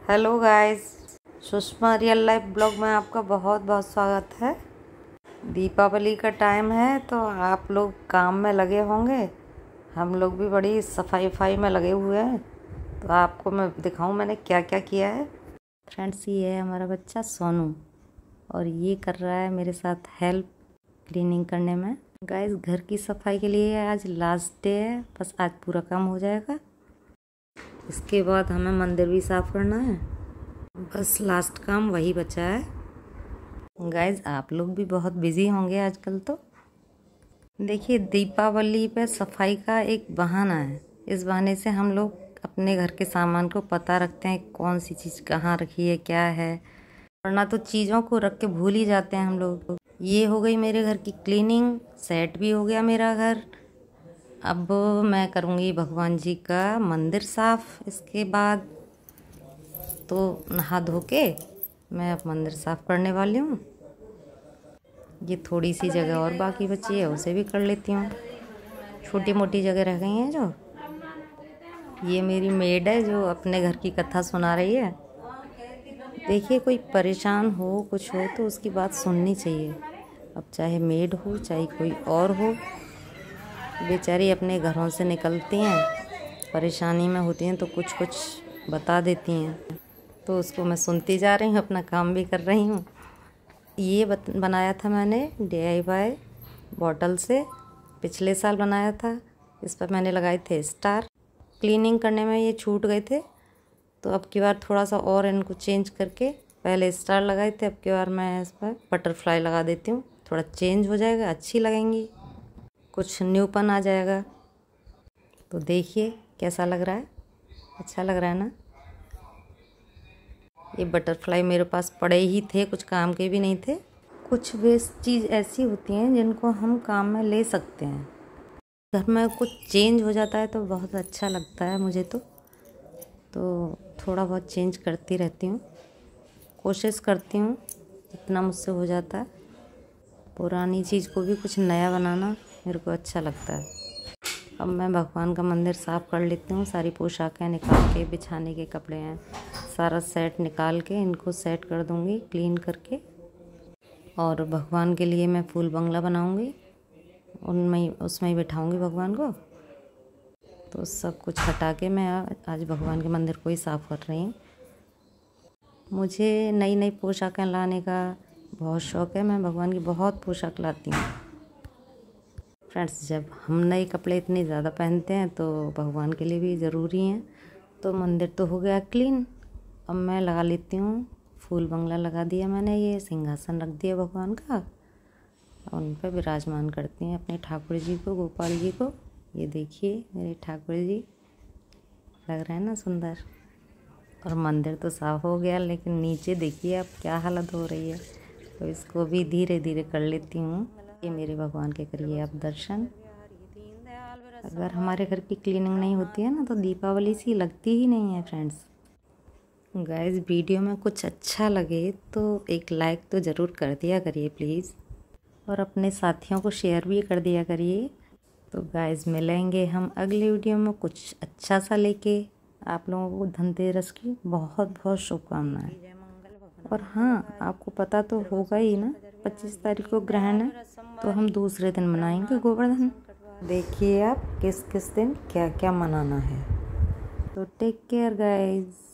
Hello guys, Sushma real life blog में आपका बहुत बहुत स्वागत है। दीपावली का टाइम है तो आप लोग काम में लगे होंगे। हम लोग भी बड़ी सफाई में लगे हुए हैं। तो आपको मैं दिखाऊं मैंने क्या क्या किया है। फ्रेंड्स, ये है हमारा बच्चा सोनू और ये कर रहा है मेरे साथ हेल्प क्लीनिंग करने में। गाइस, घर की सफाई के लिए आज लास्ट डे है, बस आज पूरा काम हो जाएगा। इसके बाद हमें मंदिर भी साफ़ करना है, बस लास्ट काम वही बचा है। गाइज, आप लोग भी बहुत बिजी होंगे आजकल। तो देखिए, दीपावली पे सफाई का एक बहाना है। इस बहाने से हम लोग अपने घर के सामान को पता रखते हैं, कौन सी चीज़ कहाँ रखी है, क्या है। वरना तो चीज़ों को रख के भूल ही जाते हैं हम लोग। ये हो गई मेरे घर की क्लीनिंग, सेट भी हो गया मेरा घर। अब मैं करूँगी भगवान जी का मंदिर साफ़। इसके बाद तो नहा धो के मैं अब मंदिर साफ़ करने वाली हूँ। ये थोड़ी सी जगह और बाकी बची है, उसे भी कर लेती हूँ। छोटी मोटी जगह रह गई हैं जो। ये मेरी मेड है जो अपने घर की कथा सुना रही है। देखिए, कोई परेशान हो, कुछ हो तो उसकी बात सुननी चाहिए। अब चाहे मेड हो चाहे कोई और हो, बेचारी अपने घरों से निकलती हैं, परेशानी में होती हैं तो कुछ कुछ बता देती हैं। तो उसको मैं सुनती जा रही हूँ, अपना काम भी कर रही हूँ। ये बनाया था मैंने DIY बॉटल से, पिछले साल बनाया था। इस पर मैंने लगाए थे स्टार। क्लीनिंग करने में ये छूट गए थे तो अब की बार थोड़ा सा और इनको चेंज करके, पहले स्टार लगाए थे, अब की बार मैं इस पर बटरफ्लाई लगा देती हूँ। थोड़ा चेंज हो जाएगा, अच्छी लगेंगी, कुछ न्यूपन आ जाएगा। तो देखिए कैसा लग रहा है, अच्छा लग रहा है ना। ये बटरफ्लाई मेरे पास पड़े ही थे, कुछ काम के भी नहीं थे। कुछ वेस्ट चीज़ ऐसी होती हैं जिनको हम काम में ले सकते हैं। घर में कुछ चेंज हो जाता है तो बहुत अच्छा लगता है मुझे। तो थोड़ा बहुत चेंज करती रहती हूँ, कोशिश करती हूँ जितना मुझसे हो जाता है। पुरानी चीज़ को भी कुछ नया बनाना मेरे को अच्छा लगता है। अब मैं भगवान का मंदिर साफ़ कर लेती हूँ। सारी पोशाकें निकाल के, बिछाने के कपड़े हैं, सारा सेट निकाल के इनको सेट कर दूँगी क्लीन करके। और भगवान के लिए मैं फूल बंगला बनाऊँगी, उसमें ही बिठाऊँगी भगवान को। तो सब कुछ हटा के मैं आज भगवान के मंदिर को ही साफ़ कर रही हूँ। मुझे नई नई पोशाकें लाने का बहुत शौक़ है। मैं भगवान की बहुत पोशाक लाती हूँ। फ्रेंड्स, जब हम नए कपड़े इतने ज़्यादा पहनते हैं तो भगवान के लिए भी ज़रूरी हैं। तो मंदिर तो हो गया क्लीन। अब मैं लगा लेती हूँ फूल बंगला। लगा दिया मैंने, ये सिंहासन रख दिया भगवान का और उन पर विराजमान करती हैं अपने ठाकुर जी को, गोपाल जी को। ये देखिए मेरे ठाकुर जी, लग रहा है ना सुंदर। और मंदिर तो साफ़ हो गया, लेकिन नीचे देखिए अब क्या हालत हो रही है। तो इसको भी धीरे धीरे कर लेती हूँ। ये मेरे भगवान के करिए आप दर्शन। अगर हमारे घर की क्लीनिंग नहीं होती है ना तो दीपावली सी लगती ही नहीं है। फ्रेंड्स, गाइस, वीडियो में कुछ अच्छा लगे तो एक लाइक तो ज़रूर कर दिया करिए प्लीज़, और अपने साथियों को शेयर भी कर दिया करिए। तो गाइस, मिलेंगे हम अगले वीडियो में कुछ अच्छा सा लेके। आप लोगों को धनतेरस की बहुत बहुत शुभकामनाएं। और हाँ, आपको पता तो होगा ही ना, 25 तारीख को ग्रहण है तो हम दूसरे दिन मनाएंगे गोवर्धन। देखिए आप किस किस दिन क्या क्या मनाना है। तो टेक केयर गाइस।